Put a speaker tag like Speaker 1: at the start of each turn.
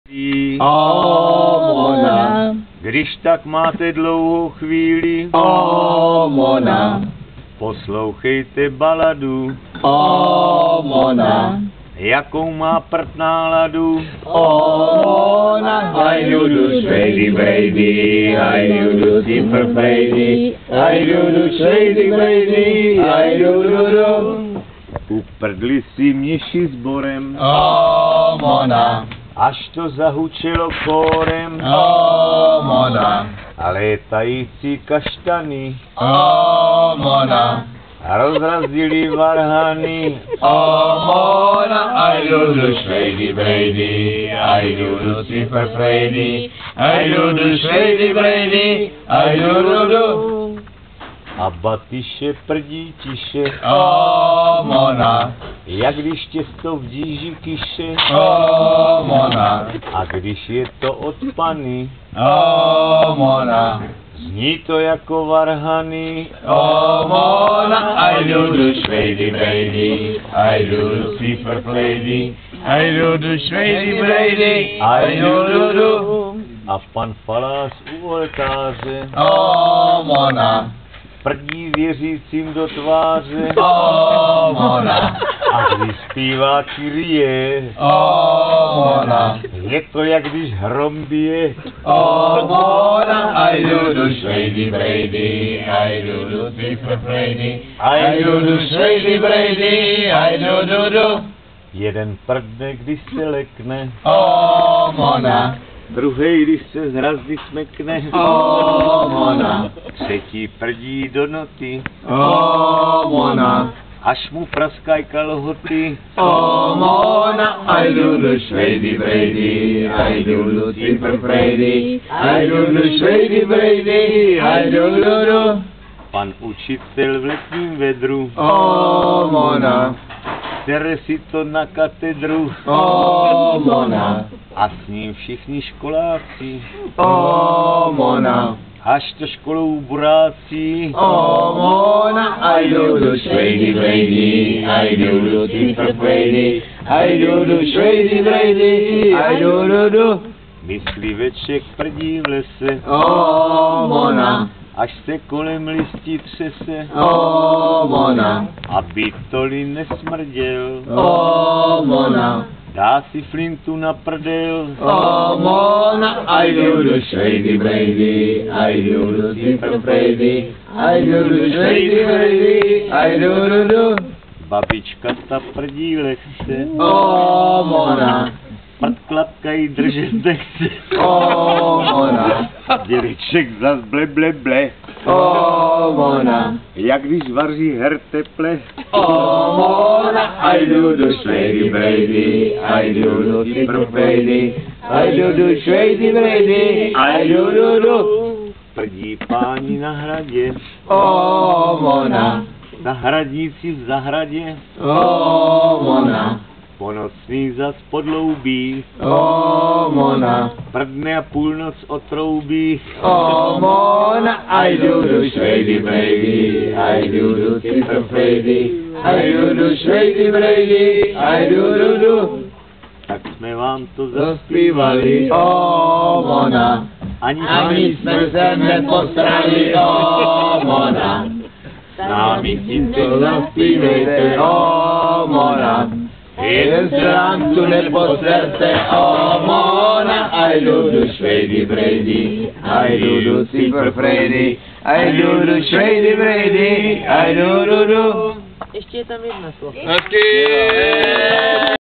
Speaker 1: Mona.
Speaker 2: Když tak máte dlouhou chvíli,
Speaker 1: Mona.
Speaker 2: poslouchejte baladu,
Speaker 1: Mona.
Speaker 2: jakou má prd náladu.
Speaker 1: Mona. I do shady baby, I do super baby, I do shady baby, I do.
Speaker 2: Uprdli si mniši sborem,
Speaker 1: Mona.
Speaker 2: až to zahučelo kórem,
Speaker 1: Mona.
Speaker 2: a létající kaštany
Speaker 1: Mona.
Speaker 2: rozrazili varhany.
Speaker 1: Mona, I do shady baby, I do super baby, I do shady baby, I do.
Speaker 2: A Batyše prdí tiše,
Speaker 1: Mona.
Speaker 2: jak když těsto v díži kyše.
Speaker 1: Mona.
Speaker 2: A když je to od pany,
Speaker 1: Mona.
Speaker 2: zní to jako varhany.
Speaker 1: Mona, I do shady baby, I do super baby, I do shady baby, I do.
Speaker 2: A pan Falás u oltáře
Speaker 1: Mona.
Speaker 2: prdí věřícím do tváře.
Speaker 1: Mona.
Speaker 2: A když zpívá Kyrie,
Speaker 1: Mona.
Speaker 2: je to jak když hrom bije.
Speaker 1: Mona, I do shady baby, I do super baby, I do shady baby, I do.
Speaker 2: Jeden prdne, když se lekne,
Speaker 1: Mona.
Speaker 2: druhej, když se z hrazdy smekne,
Speaker 1: Mona.
Speaker 2: třetí prdí do noty,
Speaker 1: Mona.
Speaker 2: až mu praskaj kalhoty.
Speaker 1: Mona, I do shady baby, I do super baby, I do shady baby, I do.
Speaker 2: Pan učitel v letním vedru,
Speaker 1: Mona.
Speaker 2: sere si to na katedru,
Speaker 1: Mona.
Speaker 2: a s ním všichni školáci,
Speaker 1: Mona.
Speaker 2: až to školou burácí.
Speaker 1: Mona, I do shady baby, I do super baby, I do shady baby, I do.
Speaker 2: Mysliveček prdí v lese,
Speaker 1: Mona.
Speaker 2: až se kolem listí třese,
Speaker 1: Mona.
Speaker 2: aby toli nesmrděl,
Speaker 1: Mona.
Speaker 2: dá si flintu na prdel.
Speaker 1: Mona, I do shady baby, I do super baby, I do shady baby, I do.
Speaker 2: Babička ta prdí lehce,
Speaker 1: Mona.
Speaker 2: prd klapkají držet nechce.
Speaker 1: Mona.
Speaker 2: Děliček zas ble ble ble,
Speaker 1: Mona.
Speaker 2: jak když vaří her teple.
Speaker 1: Mona, I do shady baby, I do super baby, I do shady baby, I do.
Speaker 2: Prdí páni na hradě,
Speaker 1: Mona.
Speaker 2: zahradníci v zahradě,
Speaker 1: Mona.
Speaker 2: ponocný zas podloubí,
Speaker 1: Mona.
Speaker 2: prdne a půlnoc otroubí.
Speaker 1: Mona, I do shady baby, I do super baby, I do shady baby, I do.
Speaker 2: Tak jsme vám to
Speaker 1: Zaspívali, Mona. Ani jsme se neposrali, Mona. S námi si to zaspívejte, Mona. Jeden se nám tu neposerte, Mona. I do shady baby, I do super baby, I do shady baby, I do.
Speaker 3: Ještě je tam jedna slovo.
Speaker 1: Hezky!